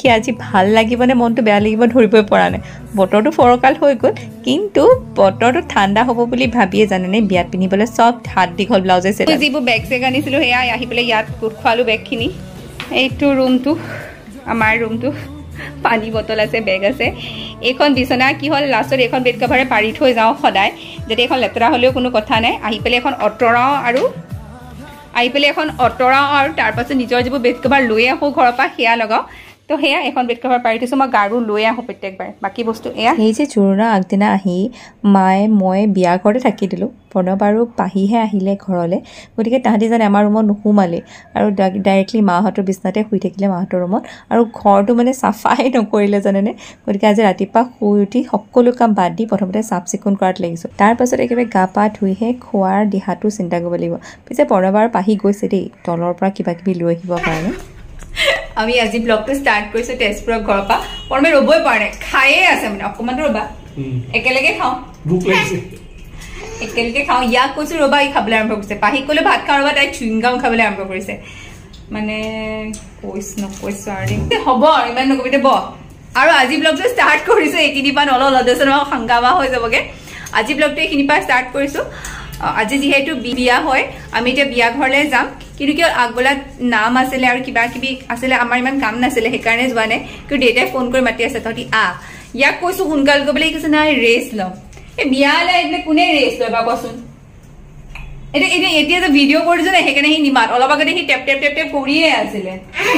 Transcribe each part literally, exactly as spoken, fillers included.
দেখি আজি ভাল লাগিবনে মনটো বেয়া লাগিব ধৰিবই পৰা নাই বতৰটো ফৰকাল হৈ গ'ল কিন্তু বতৰটো ঠাণ্ডা হ'ব বুলি ভাবিয়ে জানেনে বিয়াত পিন্ধিবলৈ সব হাত দীঘল ব্লাউজ আছে যিবোৰ বেগ চেগ আনিছিলোঁ সেয়া আহি পেলাই ইয়াত গোট খোৱালোঁ বেগখিনি এইটো ৰুমটো আমাৰ ৰুমটো পানী বটল আছে বেগ আছে এইখন বিছনা কি হ'ল লাষ্টত এইখন বেড কভাৰে পাৰি থৈ যাওঁ সদায় যদি এখন লেতেৰা হ'লেও কোনো কথা নাই আহি পেলাই এখন অঁতৰাওঁ আৰু আহি পেলাই এখন অঁতৰাওঁ আৰু তাৰপাছত নিজৰ যিবোৰ বেড কভাৰ লৈ আহোঁ ঘৰৰ পৰা সেয়া লগাওঁ তো সেয়া এখন বেড কভাৰ পাৰি থৈছোঁ মই গাৰু লৈ আহোঁ প্ৰত্যেকবাৰ বাকী বস্তু এয়া সেই যে জোৰোণৰ আগদিনা আহি মায়ে মই বিয়া ঘৰতে থাকি দিলোঁ প্ৰণৱ আৰু পাহিহে আহিলে ঘৰলৈ গতিকে তাহাঁতি জানে আমাৰ ৰুমত নুসুমালে আৰু ডাইৰেক্টলি মাহঁতৰ বিচনাতে শুই থাকিলে মাহঁতৰ ৰুমত আৰু ঘৰটো মানে চাফাই নকৰিলে জানেনে গতিকে আজি ৰাতিপুৱা শুই উঠি সকলো কাম বাদ দি প্ৰথমতে চাফ চিকুণ কৰাত লাগিছোঁ তাৰপাছত একেবাৰে গা পা ধুইহে খোৱাৰ দিহাটো চিন্তা কৰিব লাগিব পিছে প্ৰণৱ আৰু পাহি গৈছে দেই তলৰ পৰা কিবা কিবি লৈ আহিবৰ কাৰণে আমি আজি ব্লগটো ষ্টাৰ্ট কৰিছোঁ তেজপুৰৰ ঘৰৰ পৰা প্ৰণৱে ৰ'বই পৰা নাই খায়ে আছে মানে অকণমানটো ৰ'বা একেলগে খাওঁ ভোক লাগিছে একেলগে খাওঁ ইয়াক কৈছোঁ ৰ'বা ই খাবলৈ আৰম্ভ কৰিছে পাহিক ক'লে ভাত খাওঁ ৰ'বা তাই চুইংগাম খাবলৈ আৰম্ভ কৰিছে মানে কৈছোঁ নকৈছোঁ আৰু হ'ব আৰু ইমান নকবি দে ব আৰু আজি ব্লগটো ষ্টাৰ্ট কৰিছোঁ এইখিনিৰ পৰা নল লদেচন সংগামা হৈ যাবগৈ আজি ব্লগটো এইখিনিৰ পৰা ষ্টাৰ্ট কৰিছোঁ আজি যিহেতু বিয়া হয় আমি এতিয়া বিয়া ঘৰলৈ যাম কিন্তু কিয় আগবেলা নাম আছিলে আৰু কিবা কিবি আছিলে আমাৰ ইমান কাম নাছিলে সেইকাৰণে যোৱা নাই কিন্তু দেউতাই ফোন কৰি মাতি আছে তহঁতি আহ ইয়াক কৈছোঁ সোনকাল কৰিবলৈ কৈছে নাই ৰেষ্ট ল'ম এই বিয়ালৈ আহিলে কোনে ৰেষ্ট লয় বা কচোন এতিয়া এতিয়া এতিয়া যে ভিডিঅ' কৰিছোঁ নাই সেইকাৰণে সি নিমাত অলপ আগতে সি টেপ টেপ টেপ টেপ কৰিয়ে আছিলে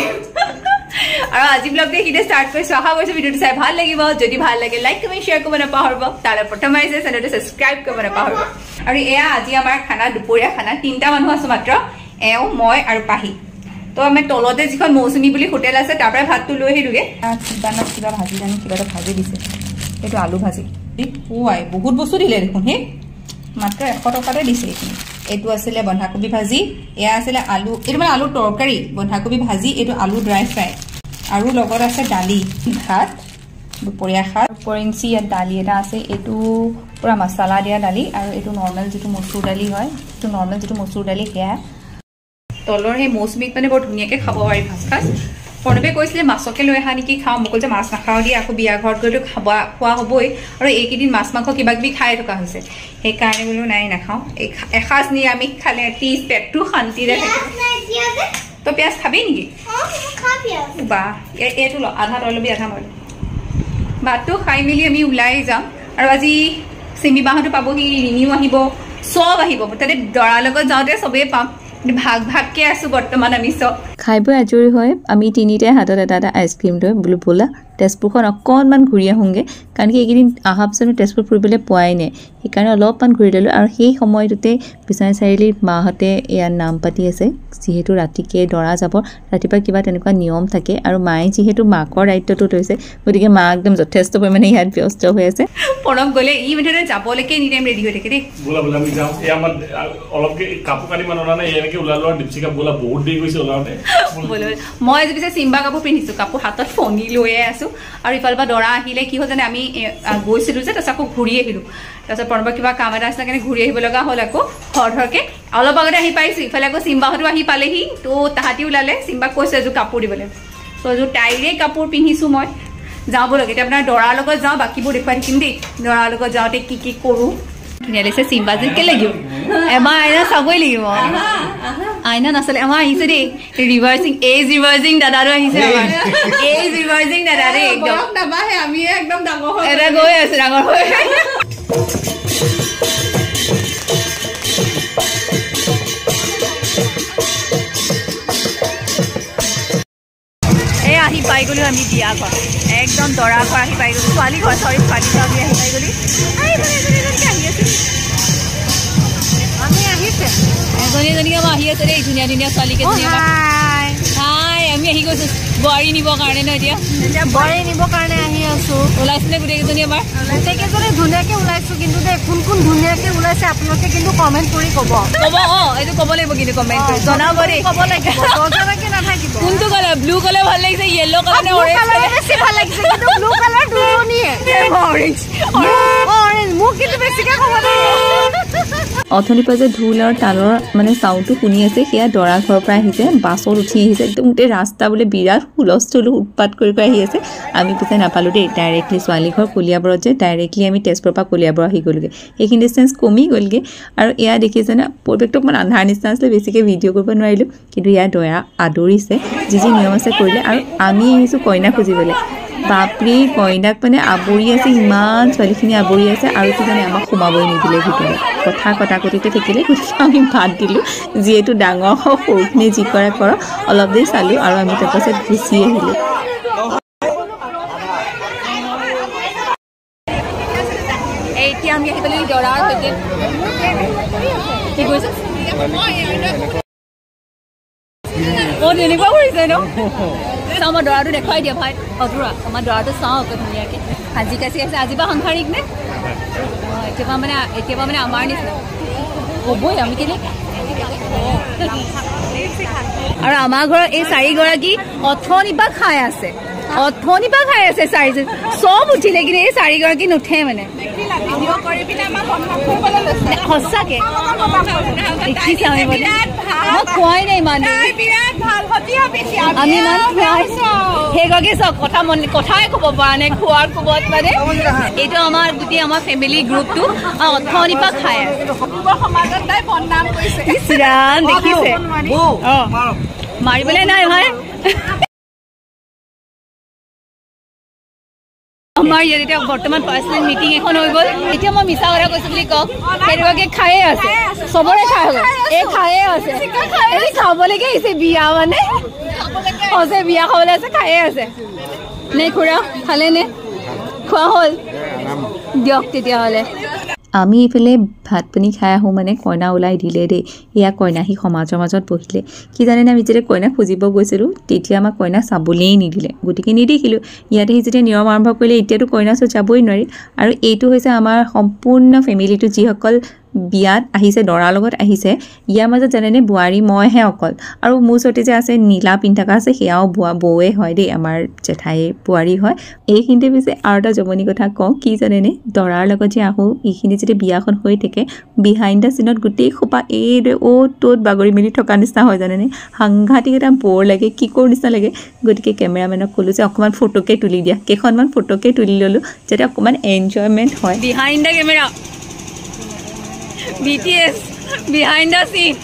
আৰু আজি ব্লগটো এইখিনিতে ষ্টাৰ্ট কৰিছোঁ আশা কৰিছোঁ ভিডিঅ'টো চাই ভাল লাগিব যদি ভাল লাগে লাইক কমেণ্ট শ্বেয়াৰ কৰিব নাপাহৰিব তালৈ প্ৰথম আহিছে চেনেলটো ছাবস্ক্ৰাইব কৰিব নাপাহৰিব আৰু এয়া আজি আমাৰ খানা দুপৰীয়া খানা তিনিটা মানুহ আছোঁ মাত্ৰ এওঁ মই আৰু পাহি তো আমি তলতে যিখন মৌচুমী বুলি হোটেল আছে তাৰ পৰাই ভাতটো লৈ আহিলোঁগৈ কিবা ন কিবা ভাজি জানি কিবা এটা ভাজি দিছে এইটো আলু ভাজি পুৱাই বহুত বস্তু দিলে দেখোন সেই মাত্ৰ এশ টকাতে দিছে এইখিনি এইটো আছিলে বন্ধাকবি ভাজি এয়া আছিলে আলু এইটো মানে আলু তৰকাৰী বন্ধাকবি ভাজি এইটো আলু ড্ৰাই ফ্ৰাই আৰু লগত আছে দালি ভাত দুপৰীয়া সাত উপৰিঞ্চি ইয়াত দালি এটা আছে এইটো পূৰা মছলা দিয়া দালি আৰু এইটো নৰ্মেল যিটো মচুৰ দালি হয় এইটো নৰ্মেল যিটো মচুৰ দালি সেয়া তলৰ সেই মৌচুমীক মানে বৰ ধুনীয়াকৈ খাব পাৰি ভাজ খাজ প্ৰণৱে কৈছিলে মাছকে লৈ অহা নেকি খাওঁ মোক কৈছে মাছ নাখাওঁ দিয়ে আকৌ বিয়া ঘৰত গৈতো খাব খোৱা হ'বই আৰু এইকেইদিন মাছ মাংস কিবা কিবি খাই থকা হৈছে সেইকাৰণে বোলো নাই নাখাওঁ এই এসাঁজ নিৰামিষ খালে এটলিষ্ট পেটটো শান্তিৰে থাকিব তই পিঁয়াজ খাবি নেকি বা এইটো ল আধা তই ল'বি আধা মই ভাতটো খাই মেলি আমি ওলাই যাম আৰু আজি চিমি বাহঁতো পাবহি ৰিনিও আহিব চব আহিব তাতে দৰাৰ লগত যাওঁতে চবেই পাম ভাগ ভাগকে আছোঁ বৰ্তমান আমি চব খাই বৈ আজৰি হৈ আমি তিনিটাই হাতত এটা এটা আইচক্ৰীম লৈ বোলো ব'লা তেজপুৰখন অকণমান ঘূৰি আহোঁগৈ কাৰণ কি এইকেইদিন অহা পিছত তেজপুৰ ফুৰিবলৈ পোৱাই নাই সেইকাৰণে অলপমান ঘূৰি ল'লোঁ আৰু সেই সময়টোতে বিশ্বনাথ চাৰিআলিত মাহঁতে ইয়াৰ নাম পাতি আছে যিহেতু ৰাতিকে দৰা যাব ৰাতিপুৱা কিবা তেনেকুৱা নিয়ম থাকে আৰু মায়ে যিহেতু মাকৰ দায়িত্বটো লৈছে গতিকে মা একদম যথেষ্ট পৰিমাণে ইয়াত ব্যস্ত হৈ আছে প্ৰণৱ গ'লে ই মুঠতে যাবলৈকে এনি টাইম ৰেডি হৈ থাকে দেই বোলা বোলা আমি যাওঁ এই আমাৰ অলপকে কাপোৰ কানি মান অনা নাই এনেকৈ ওলালোঁ আৰু দীপশিকা বোলা বহুত দেৰি গৈছে ওলাওঁতে মই আজি পিছে চিম্বা কাপোৰ পিন্ধিছোঁ কাপোৰ হাতত ফণি লৈয়ে আছোঁ আৰু ইফালৰ পৰা দৰা আহিলে কি হ'ল জানে আমি গৈছিলোঁ যে তাৰপিছত আকৌ ঘূৰি আহিলোঁ তাৰপিছত প্ৰণৱৰ কিবা কাম এটা আছিলে কাৰণে ঘূৰি আহিব লগা হ'ল আকৌ খৰ ধৰকৈ অলপ আগতে আহি পাইছোঁ ইফালে আকৌ চিম্বাহঁতো আহি পালেহি তো তাহাঁতি ওলালে চিম্বাক কৈছোঁ এযোৰ কাপোৰ দিবলৈ ত' এযোৰ তাইৰে কাপোৰ পিন্ধিছোঁ মই যাওঁ বলক এতিয়া আপোনাৰ দৰাৰ লগত যাওঁ বাকীবোৰ দেখুৱাই থাকিম দেই দৰাৰ লগত যাওঁতে কি কি কৰোঁ ধুনীয়া লাগিছে চিম্বা যেনকৈ লাগিব এবাৰ আইনা চাবই লাগিব আইনা নাচালে আমাৰ আহিছে দেই ৰিভাৰ্চিং এজ ৰিভাৰ্চিং দাদাটো আহিছে আমাৰ এজ ৰিভাৰ্চিং দাদা দেই একদম নাবাহে আমি একদম ডাঙৰ হৈ এটা গৈ আছোঁ ডাঙৰ হৈ এই আহি পাই গ'লোঁ আমি বিয়া ঘৰ একদম দৰা ঘৰ আহি পাই গ'লোঁ ছোৱালী ঘৰ চৰি ছোৱালী ঘৰ আমি আহি পাই গ'লি আহি আছোঁ আমি আহিছে এজনী এজনীকে আমাৰ আহি আছে দেই ধুনীয়া ধুনীয়া ছোৱালীকেইজনী হাই আমি আহি গৈছোঁ বোৱাৰী নিবৰ কাৰণে ন এতিয়া এতিয়া বোৱাৰী নিবৰ কাৰণে আহি আছোঁ ওলাইছিলে গোটেইকেইজনী আমাৰ গোটেইকেইজনী ধুনীয়াকৈ ওলাইছোঁ কিন্তু দেই কোন কোন ধুনীয়াকৈ ওলাইছে আপোনালোকে কিন্তু কমেণ্ট কৰি ক'ব ক'ব অঁ এইটো ক'ব লাগিব কিন্তু কমেণ্ট কৰি জনাব দেই ক'ব লাগিব নজনাকৈ নাথাকিব কোনটো ক'লে ব্লু কালাৰ ভাল লাগিছে ইয়েলো কালাৰ নে অৰেঞ্জ কালাৰ বেছি ভাল লাগিছে কিন্তু ব্লু কালাৰ দুজনীয়ে অৰেঞ্জ অৰেঞ্জ মোক কিন্তু বেছিকে ক'ব দে অথনিৰ পৰা যে ঢোল আৰু তালৰ মানে চাউণ্ডটো শুনি আছে সেয়া দৰা ঘৰৰ পৰা আহিছে বাছত উঠি আহিছে একদম গোটেই ৰাস্তা বোলে বিৰাট হুলস্থুল উৎপাত কৰি কৰি আহি আছে আমি পিছে নাপালোঁ দেই ডাইৰেক্টলি ছোৱালী ঘৰ কলিয়াবৰত যে ডাইৰেক্টলি আমি তেজপুৰৰ পৰা কলিয়াবৰ আহি গ'লোগৈ সেইখিনি ডিষ্টেঞ্চ কমি গ'লগৈ আৰু এয়া দেখিছে না পৰিৱেশটো অকণমান আন্ধাৰ নিচিনা আছিলে বেছিকৈ ভিডিঅ' কৰিব নোৱাৰিলোঁ কিন্তু ইয়াৰ দৰা আদৰিছে যি যি নিয়ম আছে কৰিলে আৰু আমি আহিছোঁ কইনা খুজিবলৈ বাপৰি কইনাক মানে আৱৰি আছে ইমান ছোৱালীখিনি আৱৰি আছে আৰু কিজানি আমাক সোমাবই নিদিলে ভিতৰত কথা কটা কটিতে থাকিলে গতিকে আমি ভাত দিলোঁ যিহেতু ডাঙৰ হওক সৰুখিনি যি কৰে কৰক অলপ দেৰি চালোঁ আৰু আমি তাৰপাছত গুচি আহিলোঁ এতিয়া আমি আহি পালোঁ দৰাৰ সৈতে কি কৈছে অ তেনেকুৱা কৰিছে ন চাওঁ আমাৰ দৰাটো দেখুৱাই দিয়া ভাই অধুৰা আমাৰ দৰাটো চাওঁ অকল ধুনীয়াকৈ সাজি কাচি আছে আজি বা সাংসাৰিক নে এতিয়াবা মানে এতিয়াবা মানে আমাৰ নিচিনা হ'বই আমি কেনে আৰু আমাৰ ঘৰৰ এই চাৰিগৰাকী অথনিৰ পৰা খাই আছে অথনিৰ পৰা খাই আছে চাৰিজন চব উঠিলে কিন্তু এই চাৰিগৰাকী নুঠে মানে সঁচাকে দেখিছে আমি মই খোৱাই নাই ইমান আমি ইমান খোৱাই সেইগৰাকী চব কথা মন কথাই ক'ব পৰা নাই খোৱাৰ কোবত মানে এইটো আমাৰ গোটেই আমাৰ ফেমিলি গ্ৰুপটো অথনিৰ পৰা খাই আছে দেখিছে মাৰিবলৈ নাই ভাই আমাৰ ইয়াত এতিয়া বৰ্তমান পাৰ্চনেল মিটিং এখন হৈ গ'ল এতিয়া মই মিছা কথা কৈছো বুলি কওক সেইগৰাকী খায়ে আছে চবৰে খাই হ'ল এই খায়ে আছে এই খাবলৈকে আহিছে বিয়া মানে সঁচে বিয়া খাবলৈ আছে খায়ে আছে নে খুৰা খালে নে খোৱা হ'ল দিয়ক তেতিয়াহ'লে আমি এইফালে ভাত পানী খাই আহোঁ মানে কইনা ওলাই দিলে দেই এয়া কইনা সি সমাজৰ মাজত বহিলে কি জানেনে আমি যেতিয়া কইনা খুজিব গৈছিলোঁ তেতিয়া আমাক কইনা চাবলৈই নিদিলে গতিকে নিদেখিলোঁ ইয়াতে সি যেতিয়া নিয়ম আৰম্ভ কৰিলে এতিয়াতো কইনা ওচৰত যাবই নোৱাৰি আৰু এইটো হৈছে আমাৰ সম্পূৰ্ণ ফেমিলিটো যিসকল বিয়াত আহিছে দৰাৰ লগত আহিছে ইয়াৰ মাজত জানেনে বোৱাৰী মইহে অকল আৰু মোৰ ওচৰতে যে আছে নীলা পিন্ধাকা আছে সেয়াও বোৱা বৌৱে হয় দেই আমাৰ জেঠাই বোৱাৰী হয় এইখিনিতে পিছে আৰু এটা জমনি কথা কওঁ কি জানেনে দৰাৰ লগত যে আহোঁ এইখিনি যেতিয়া বিয়াখন হৈ থাকে বিহাইণ্ড দ্য চিনত গোটেই খোপা এই অ' ত'ত বাগৰি মেলি থকা নিচিনা হয় জানেনে সাংঘাতিক এটা বৰ লাগে কি কৰোঁ নিচিনা লাগে গতিকে কেমেৰামেনক ক'লোঁ যে অকণমান ফটোকে তুলি দিয়া কেইখনমান ফটোকে তুলি ল'লোঁ যাতে অকণমান এনজয়মেণ্ট হয় behind the camera B T S behind the scene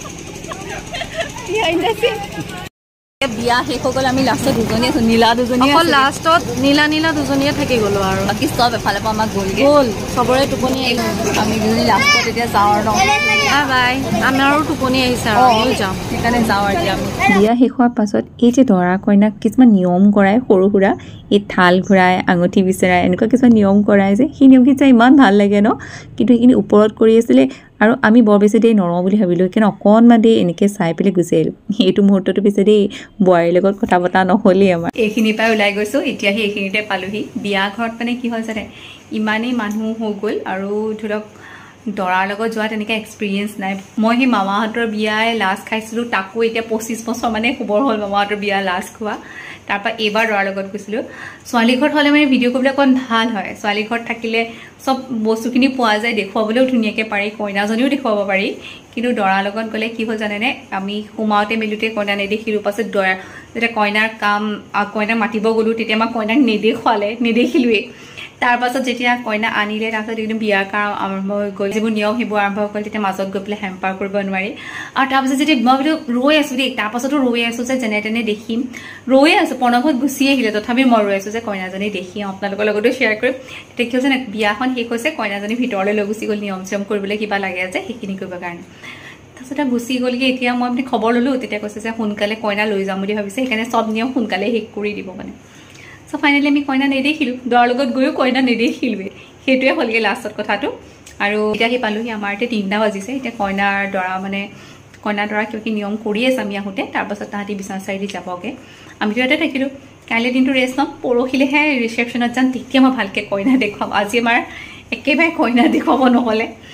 behind the scene বিয়া শেষ হৈ গ'ল আমি লাষ্টত দুজনী আছোঁ নীলা দুজনী অকল লাষ্টত নীলা নীলা দুজনীয়ে থাকি গ'লোঁ আৰু বাকী চব এফালে পৰা আমাক গ'লগৈ গ'ল চবৰে টোপনি আহিলোঁ আমি দুজনী লাষ্টত এতিয়া যাওঁ আৰু বাই বাই আমাৰো টোপনি আহিছে আৰু আমিও যাওঁ সেইকাৰণে যাওঁ আৰু এতিয়া আমি বিয়া শেষ হোৱাৰ পাছত এই যে দৰা কইনাক কিছুমান নিয়ম কৰাই সৰু সুৰা এই থাল ঘূৰাই আঙুঠি বিচৰাই এনেকুৱা কিছুমান নিয়ম কৰাই যে সেই নিয়মখিনি চাই ইমান ভাল লাগে ন কিন্তু সেইখিনি ওপৰত কৰি আছিলে আৰু আমি বৰ বেছি দেৰি নৰওঁ বুলি ভাবিলোঁ সেইকাৰণে অকণমান দেৰি এনেকৈ চাই পেলাই গুচি আহিলোঁ সেইটো মুহূৰ্তটো পিছে দেই বোৱাৰীৰ লগত কথা পতা নহ'লেই আমাৰ এইখিনিৰ পৰাই ওলাই গৈছোঁ এতিয়া সেই এইখিনিতে পালোঁহি বিয়া ঘৰত মানে কি হ'ল জানে ইমানেই মানুহ হৈ গ'ল আৰু ধৰক দৰাৰ লগত যোৱা তেনেকৈ এক্সপিৰিয়েঞ্চ নাই মই সেই মামাহঁতৰ বিয়াই লাষ্ট খাইছিলোঁ তাকো এতিয়া পঁচিছ বছৰ মানে খবৰ হ'ল মামাহঁতৰ বিয়া লাষ্ট খোৱা তাৰপৰা এইবাৰ দৰাৰ লগত গৈছিলোঁ ছোৱালী ঘৰত হ'লে মানে ভিডিঅ' কৰিবলৈ অকণ ভাল হয় ছোৱালী ঘৰত থাকিলে চব বস্তুখিনি পোৱা যায় দেখুৱাবলৈও ধুনীয়াকৈ পাৰি কইনাজনীও দেখুৱাব পাৰি কিন্তু দৰাৰ লগত গ'লে কি হ'ল জানেনে আমি সোমাওঁতে মেলোঁতে কইনা নেদেখিলোঁ পাছত দৰা যেতিয়া কইনাৰ কাম কইনাক মাতিব গ'লোঁ তেতিয়া আমাক কইনাক নেদেখুৱালে নেদেখিলোৱেই তাৰ পাছত যেতিয়া কইনা আনিলে তাৰপাছত একদম বিয়াৰ কাম আৰম্ভ হৈ গ'ল যিবোৰ নিয়ম সেইবোৰ আৰম্ভ হৈ গ'ল তেতিয়া মাজত গৈ পেলাই হেম্পাৰ কৰিব নোৱাৰি আৰু তাৰপাছত যেতিয়া মই বোলো ৰৈ আছোঁ দেই তাৰপাছতো ৰৈ আছোঁ যে যেনে তেনে দেখিম ৰৈয়ে আছোঁ প্ৰণৱত গুচি আহিলে তথাপি মই ৰৈ আছোঁ যে কইনাজনী দেখিম আপোনালোকৰ লগতো শ্বেয়াৰ কৰিম তেতিয়া কি হৈছে নে বিয়াখন শেষ হৈছে কইনাজনী ভিতৰলৈ লৈ গুচি গ'ল নিয়ম চিয়ম কৰিবলৈ কিবা লাগে যে সেইখিনি কৰিবৰ কাৰণে তাৰপিছত গুচি গ'লগৈ এতিয়া মই মানে খবৰ ল'লোঁ তেতিয়া কৈছে যে সোনকালে কইনা লৈ যাম বুলি ভাবিছে সেইকাৰণে চব নিয়ম সোনকালে শেষ কৰি দিব মানে চ' ফাইনেলি আমি কইনা নেদেখিলোঁ দৰাৰ লগত গৈও কইনা নেদেখিলোঁৱে সেইটোৱে হ'লগৈ লাষ্টত কথাটো আৰু এতিয়া সি পালোঁহি আমাৰ এতিয়া তিনিটা বাজিছে এতিয়া কইনাৰ দৰা মানে কইনা দৰা কিবা কি নিয়ম কৰি আছে আমি আহোঁতে তাৰপাছত তাহাঁতি বিশ্বনাথ চাৰিআলি যাবগৈ আমিতো ইয়াতে থাকিলোঁ কাইলৈ দিনটো ৰেষ্ট ল'ম পৰহিলেহে ৰিচেপশ্যনত যাম তেতিয়া মই ভালকৈ কইনা দেখুৱাম আজি আমাৰ একেবাৰে কইনা দেখুৱাব নহ'লে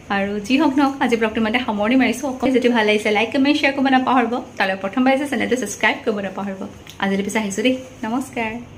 আৰু যি হওক নহওক আজি ব্লগটো মানে সামৰণি মাৰিছোঁ অকল যদি ভাল লাগিছে লাইক কমেণ্ট শ্বেয়াৰ কৰিব নাপাহৰিব তালৈ প্ৰথমবাৰ যে চেনেলটো ছাবস্ক্ৰাইব কৰিব নাপাহৰিব আজিলৈ পিছে আহিছোঁ দেই নমস্কাৰ